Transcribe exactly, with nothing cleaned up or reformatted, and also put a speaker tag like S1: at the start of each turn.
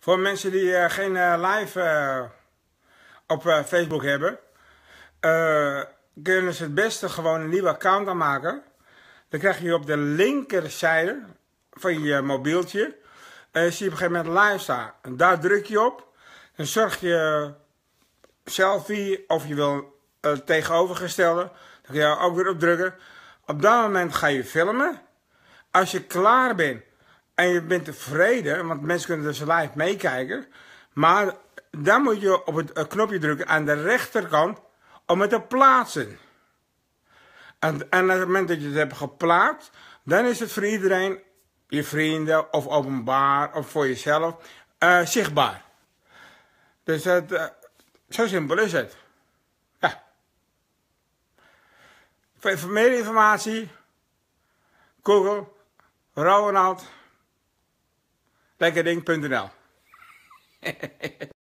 S1: Voor mensen die uh, geen uh, live uh, op uh, Facebook hebben, uh, kunnen ze het beste gewoon een nieuw account aanmaken. Dan krijg je op de linkerzijde van je mobieltje, uh, zie je op een gegeven moment live staan. En daar druk je op. Dan zorg je selfie of je wil uh, tegenovergestelde. Dan kun je ook weer op drukken. Op dat moment ga je filmen. Als je klaar bent en je bent tevreden, want mensen kunnen dus live meekijken. Maar dan moet je op het knopje drukken aan de rechterkant om het te plaatsen. En, en op het moment dat je het hebt geplaatst, dan is het voor iedereen, je vrienden of openbaar of voor jezelf, uh, zichtbaar. Dus het, uh, zo simpel is het. Ja. Voor, voor meer informatie, Google Ronald lekkerding punt n l